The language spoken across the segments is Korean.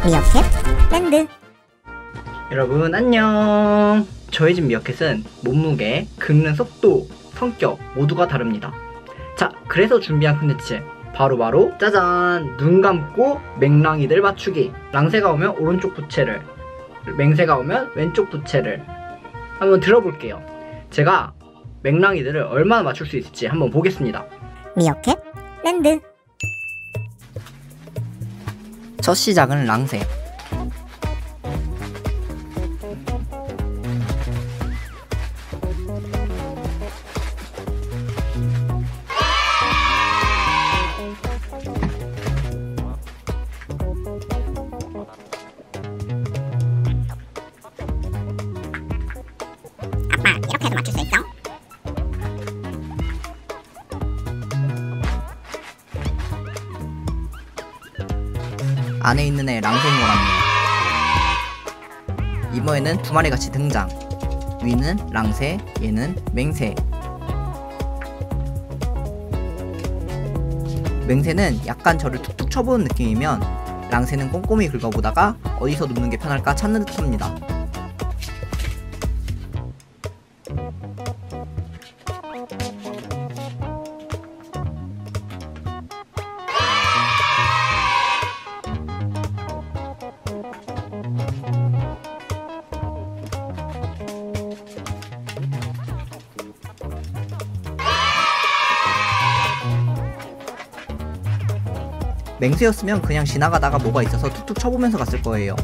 미어캣 랜드. 여러분 안녕. 저희 집 미어캣은 몸무게, 긁는 속도, 성격 모두가 다릅니다. 자, 그래서 준비한 콘텐츠 바로 짜잔! 눈 감고 맹랑이들 맞추기. 랑새가 오면 오른쪽 부채를, 맹새가 오면 왼쪽 부채를 한번 들어볼게요. 제가 맹랑이들을 얼마나 맞출 수 있을지 한번 보겠습니다. 미어캣 랜드. 첫 시작은 랑새. 아빠, 이렇게 해서 맞출 수 있어? 안에 있는 애 랑새인 것 같네요. 이번에는 두 마리 같이 등장. 위는 랑새, 얘는 맹새. 맹새는 약간 저를 툭툭 쳐보는 느낌이면 랑새는 꼼꼼히 긁어보다가 어디서 눕는 게 편할까 찾는 듯합니다. 맹새였으면 그냥 지나가다가 뭐가 있어서 툭툭 쳐보면서 갔을 거예요.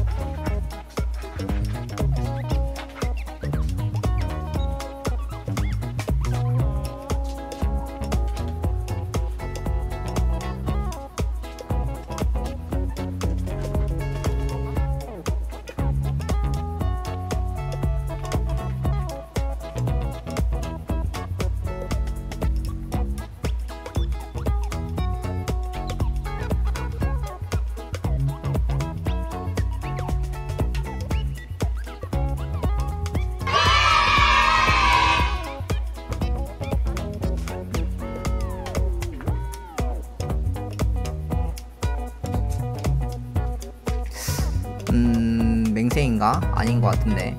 맹새인가? 아닌 것 같은데.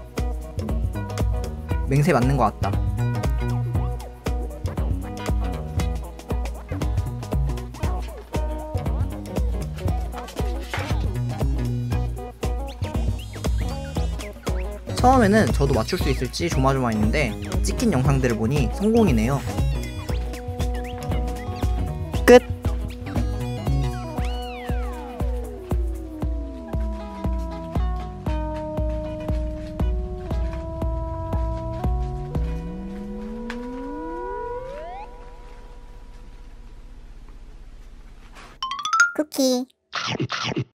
맹새 맞는 것 같다. 처음에는 저도 맞출 수 있을지 조마조마했는데 찍힌 영상들을 보니 성공이네요. 끝! 쿠키.